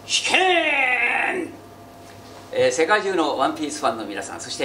試験、世界中のワンピースファンの皆さん、そして、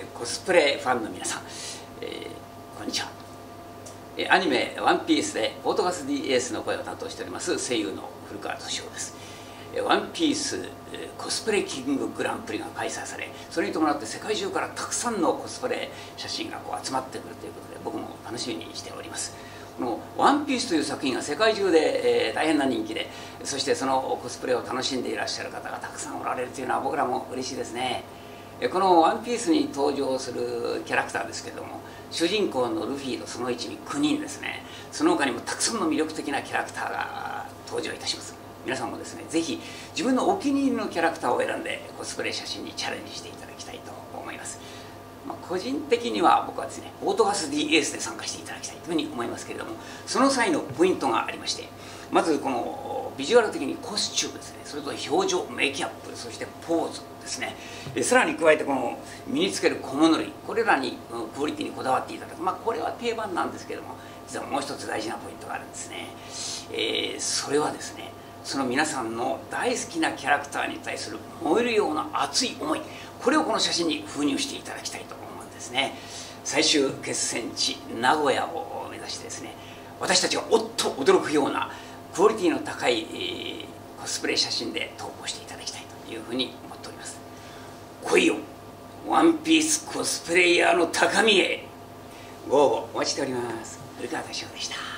コスプレファンの皆さん、こんにちは。アニメ「ワンピースでポートガス DS の声を担当しております声優の古川敏夫です。ワンピースコスプレキンググランプリが開催され、それに伴って世界中からたくさんのコスプレ写真が集まってくるということで、僕も楽しみにしております。この「ワンピースという作品が世界中で、大変な人気で、そしてそのコスプレを楽しんでいらっしゃる方がたくさんおられるというのは僕らも嬉しいですね。この「ワンピースに登場するキャラクターですけれども、主人公のルフィとその一味9人ですね、その他にもたくさんの魅力的なキャラクターが登場いたします。皆さんもですね、ぜひ自分のお気に入りのキャラクターを選んでコスプレ写真にチャレンジしていただきたいと思います。個人的には僕はですね、ポートガス DS で参加していただきたいというふうに思いますけれども、その際のポイントがありまして、まずこのビジュアル的にコスチュームですね、それと表情、メイキャップ、そしてポーズですね、さらに加えてこの身につける小物類、これらにクオリティにこだわっていただく、これは定番なんですけれども、実はもう一つ大事なポイントがあるんですね。それはですね、その皆さんの大好きなキャラクターに対する燃えるような熱い思い、これをこの写真に封入していただきたいと思うんですね。最終決戦地名古屋を目指してですね、私たちがおっと驚くようなクオリティの高い、コスプレ写真で投稿していただきたいというふうに思っております。来いよワンピースコスプレイヤーの高みへ。ご応募お待ちしております。古川敏夫でした。